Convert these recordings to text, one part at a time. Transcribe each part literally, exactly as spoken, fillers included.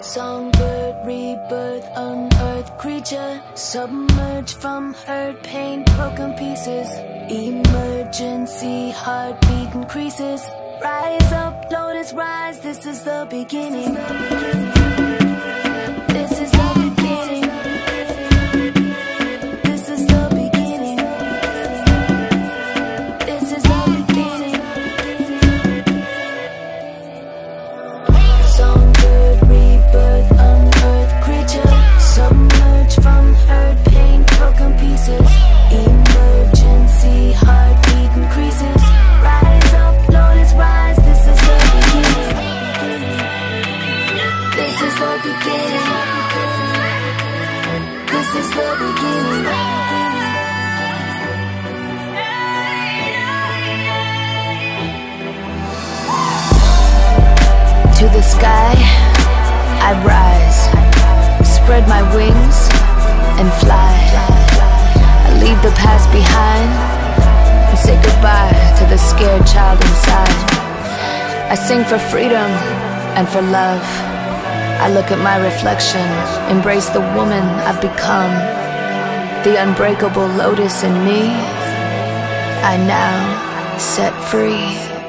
Songbird, rebirth, unearthed creature, submerged from hurt, pain, broken pieces. Emergency, heartbeat increases. Rise up, lotus, rise, this is the beginning. This is the beginning. This is the beginning. This is the beginning. Songbird, rebirth, unearthed creature, submerged from hurt, pain, broken pieces. Emergency, heartbeat increases. Rise up, lotus, rise, this is the beginning. This is the beginning. This is the beginning. To the sky I rise, spread my wings and fly. I leave the past behind and say goodbye to the scared child inside. I sing for freedom and for love. I look at my reflection, embrace the woman I've become. The unbreakable lotus in me, I now set free.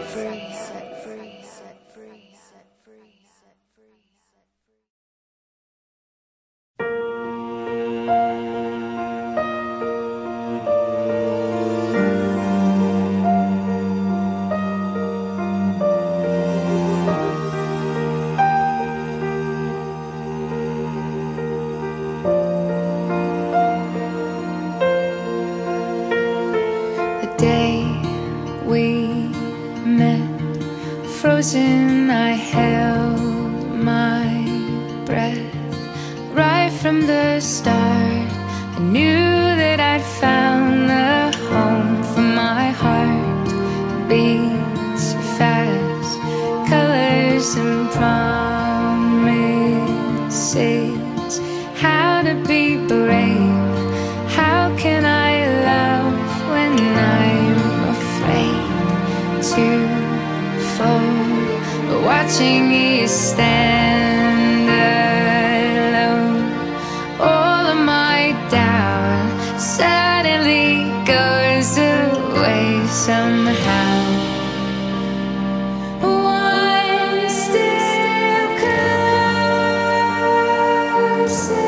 Frozen, I held my breath. Right from the start, I knew that I'd found the home for my heart. Beats fast, colors and promises. How to be brave, how can I love when I'm afraid to fall? Watching you stand alone, all of my doubt suddenly goes away somehow. One step closer.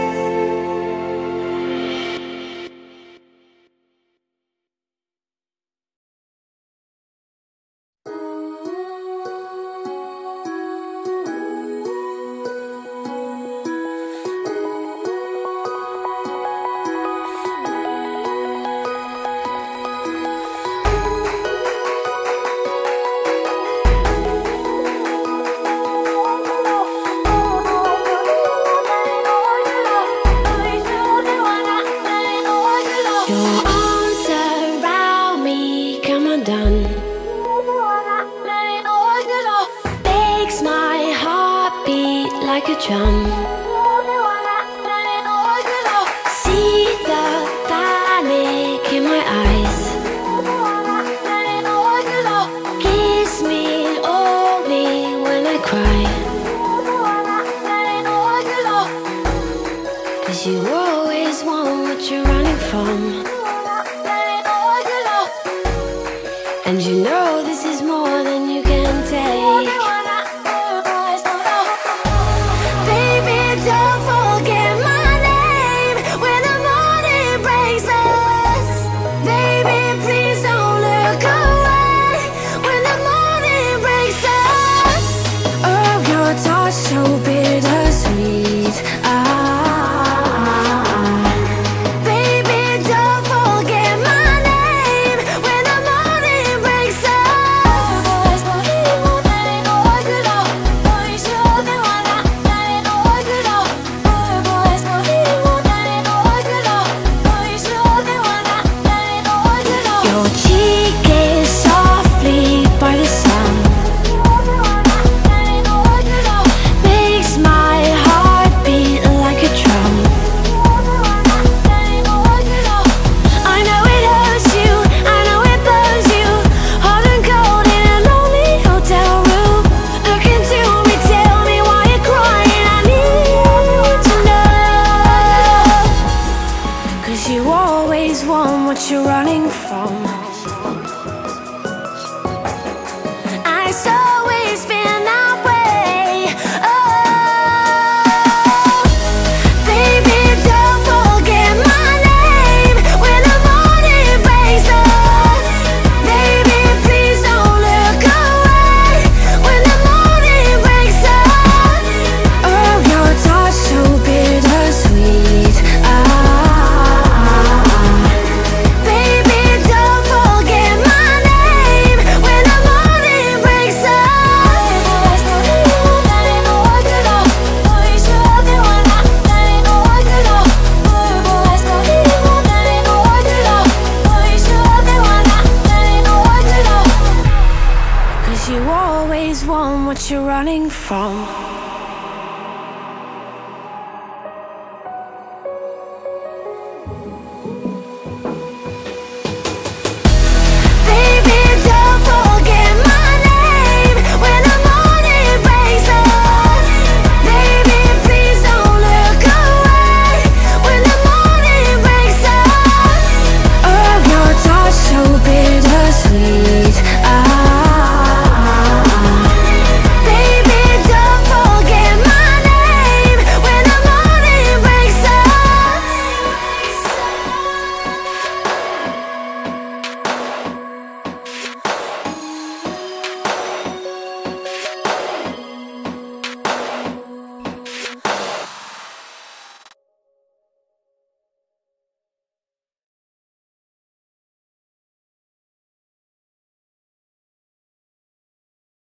Like a drum. See the panic in my eyes. Kiss me, hold me when I cry. 'Cause you always want what you're running from. And you know this is more than you can take. Don't forget my name when the morning breaks us. Baby, please don't look away when the morning breaks us. Oh, your touch so bittersweet. Ah, baby, don't forget my name when the morning breaks us. you're running from.